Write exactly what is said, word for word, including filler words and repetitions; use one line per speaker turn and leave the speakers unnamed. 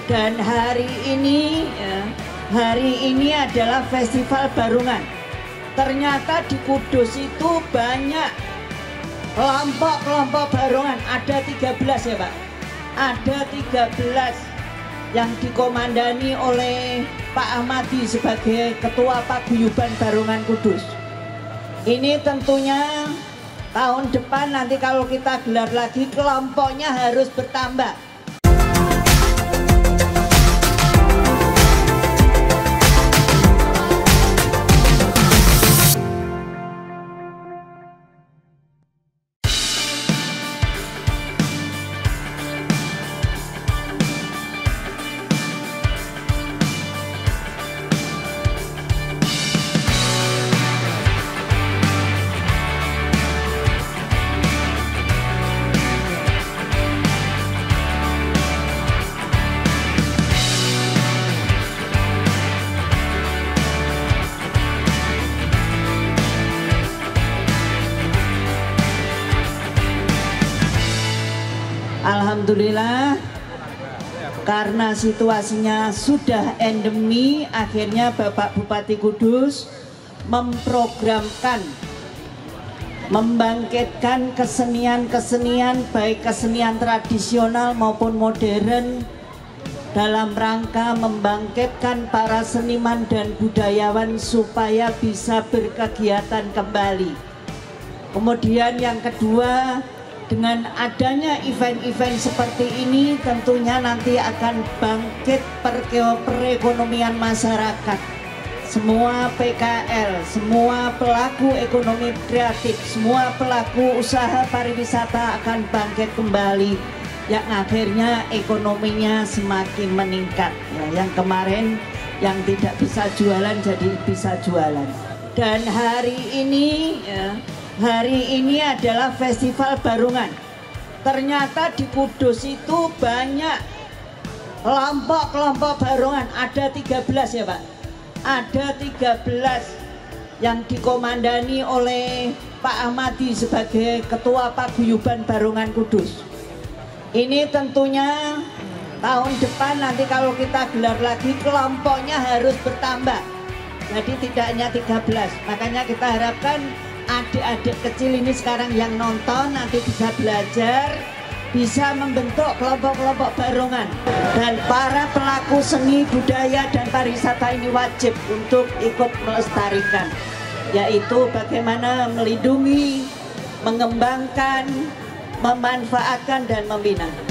Dan hari ini ya, hari ini adalah Festival Barungan. Ternyata di Kudus itu banyak kelompok-kelompok barungan, ada tiga belas ya Pak. Ada tiga belas yang dikomandani oleh Pak Ahmadi sebagai Ketua Paguyuban Barungan Kudus. Ini tentunya tahun depan nanti kalau kita gelar lagi kelompoknya harus bertambah. Alhamdulillah, karena situasinya sudah endemi, akhirnya Bapak Bupati Kudus memprogramkan membangkitkan kesenian-kesenian baik kesenian tradisional maupun modern dalam rangka membangkitkan para seniman dan budayawan supaya bisa berkegiatan kembali. Kemudian yang kedua, dengan adanya event-event seperti ini tentunya nanti akan bangkit perekonomian masyarakat. Semua P K L, semua pelaku ekonomi kreatif, semua pelaku usaha pariwisata akan bangkit kembali, yang akhirnya ekonominya semakin meningkat. Ya, yang kemarin yang tidak bisa jualan jadi bisa jualan. Dan hari ini ya, hari ini adalah Festival Barungan. Ternyata di Kudus itu banyak kelompok-kelompok barungan, ada tiga belas ya Pak. Ada tiga belas yang dikomandani oleh Pak Ahmadi sebagai Ketua Paguyuban Barungan Kudus. Ini tentunya tahun depan nanti kalau kita gelar lagi kelompoknya harus bertambah. Jadi tidak hanya tiga belas. Makanya kita harapkan adik-adik kecil ini sekarang yang nonton nanti bisa belajar, bisa membentuk kelompok-kelompok barungan. Dan para pelaku seni, budaya, dan pariwisata ini wajib untuk ikut melestarikan, yaitu bagaimana melindungi, mengembangkan, memanfaatkan, dan membina.